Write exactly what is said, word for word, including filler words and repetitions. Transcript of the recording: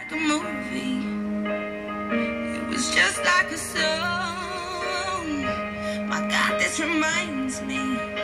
like a movie. It was just like a song. My God, this reminds me